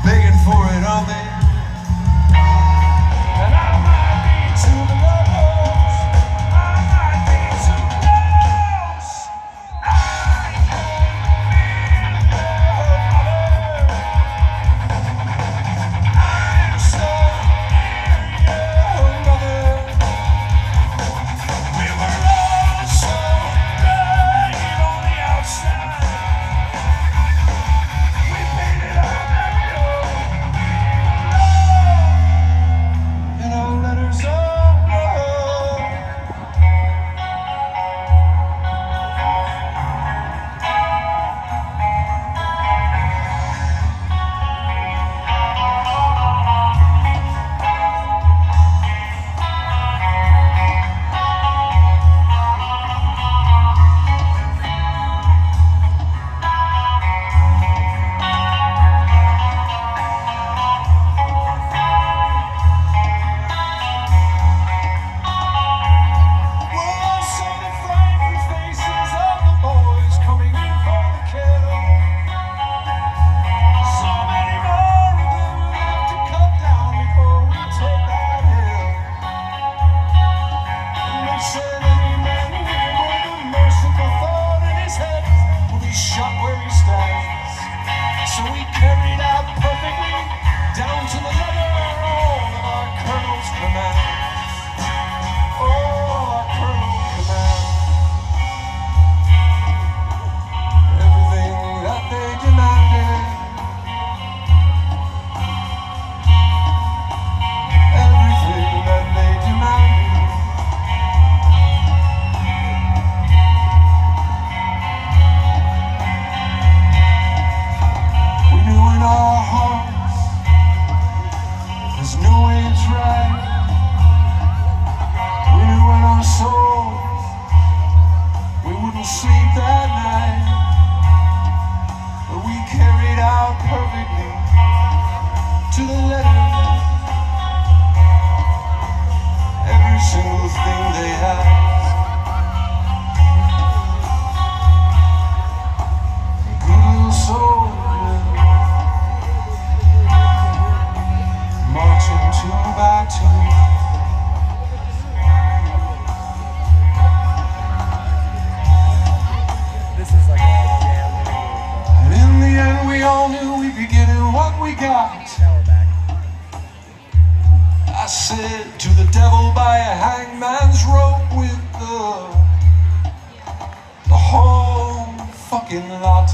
begging for it, aren't they? And I might be to the lovers, I might be to the loves. I could be her mother. I'm so near her mother. We were all so brave on the outside. We painted our love in our letters of love. Well, so the frightened faces of the boys coming in for the kill. So many more of them have to cut down before we take that hill. And they said any man with a merciful thought in his head will be shot where he stands. So we carried out perfectly down to the letter all of our colonel's commands. All our colonel's commands. Everything that they demanded. Everything that they demanded. We knew in our hearts there's no way it's right. We knew in our souls we wouldn't sleep that night. But we carried out perfectly to the letter every single thing they had. Good little soldiers marching two by two. This is like a jam. And in the end we all knew we'd be getting what we got. Now we're back. I said to the devil by a hangman's rope with the whole fucking lot.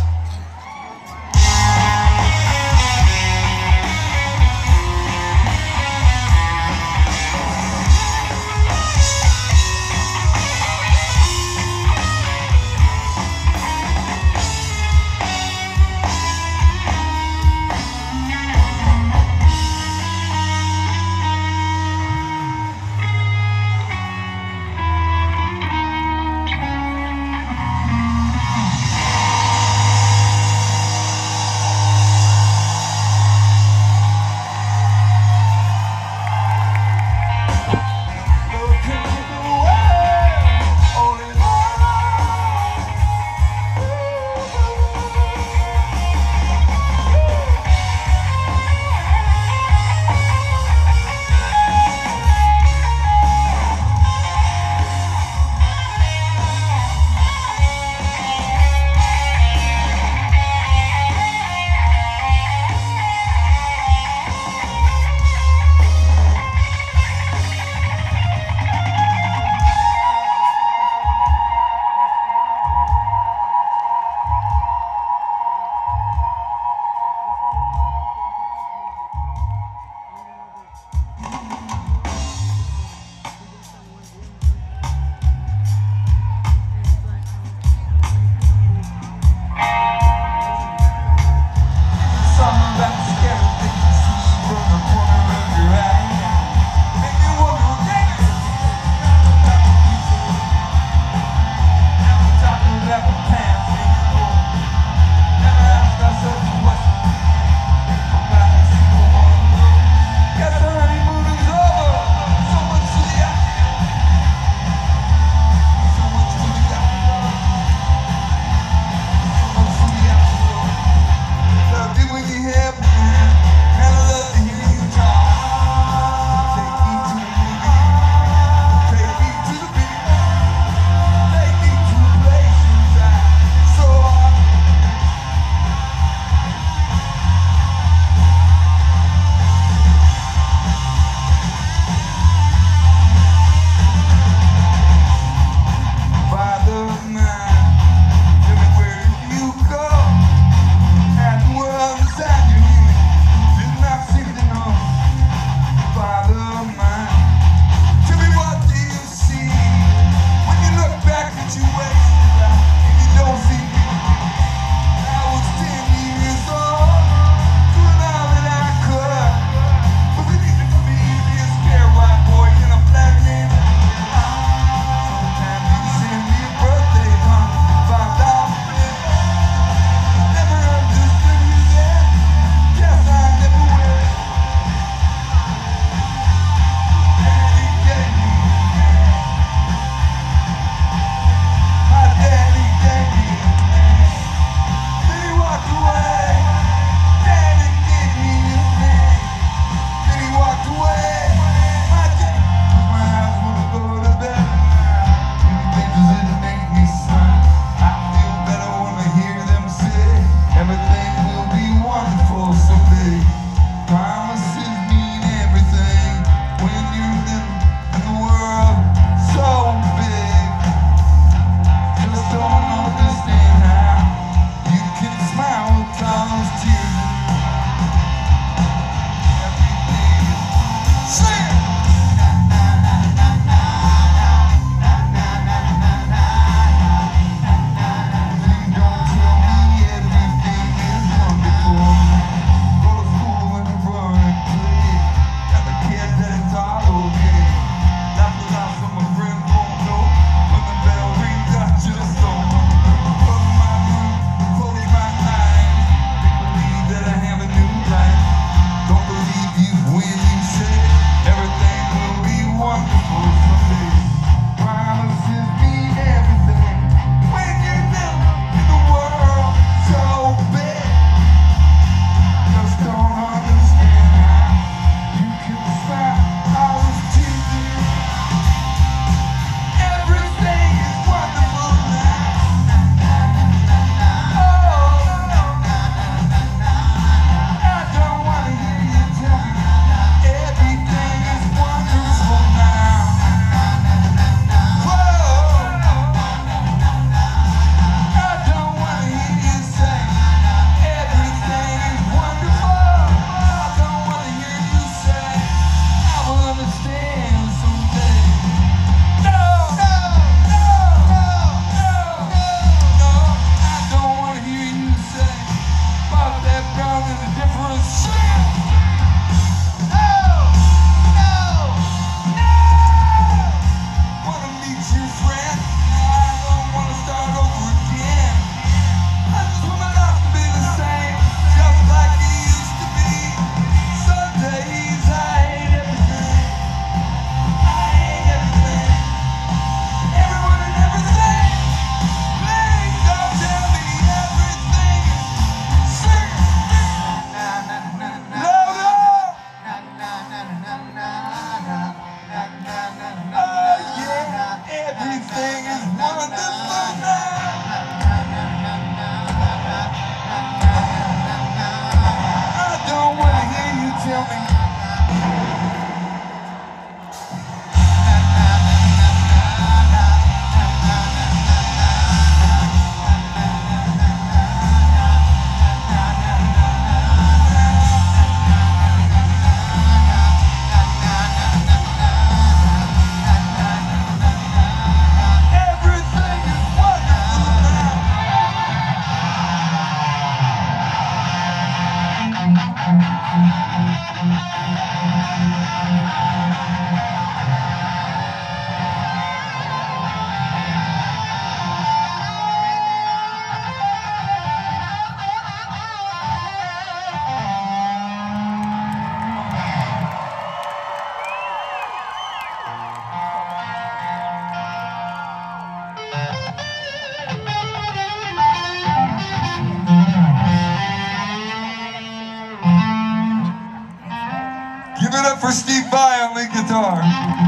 it up for Steve Vai on lead guitar.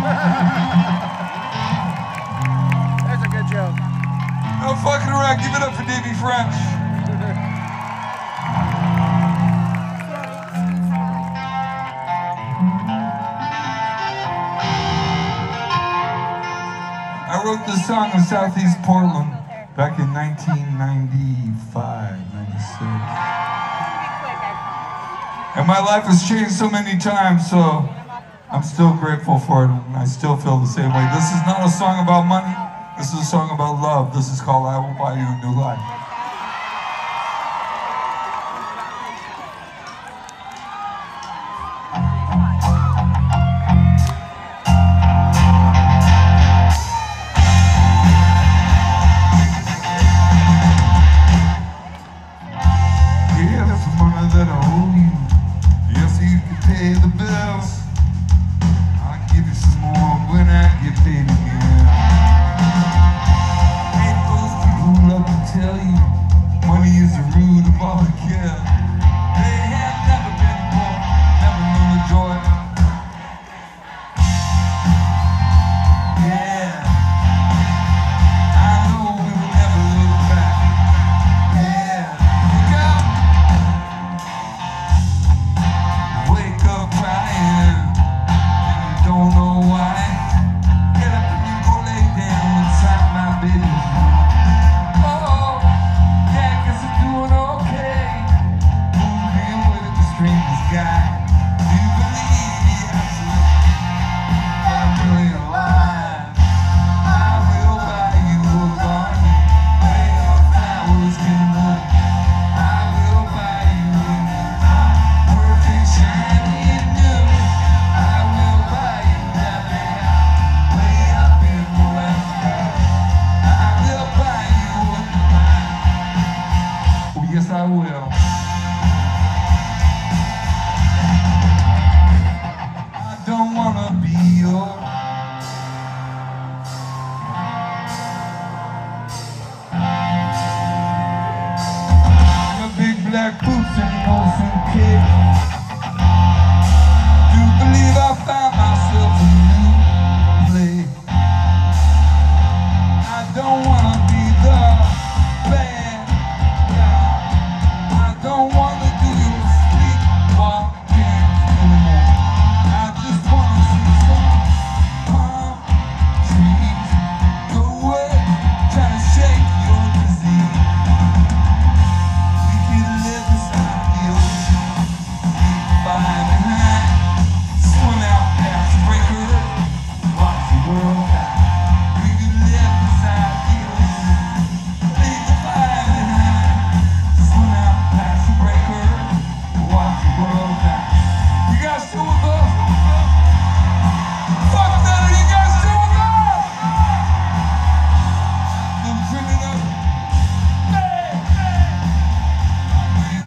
That's a good joke. No fucking around. Give it up for Davey French. I wrote this song in Southeast Portland back in 1995, 96. And my life has changed so many times, so I'm still grateful for it, and I still feel the same way. This is not a song about money. This is a song about love. This is called I Will Buy You a New Life.